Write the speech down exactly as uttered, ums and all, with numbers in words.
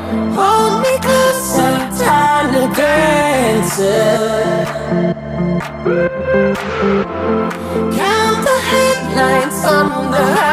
Hold me closer, tiny dancer. Count the headlights on the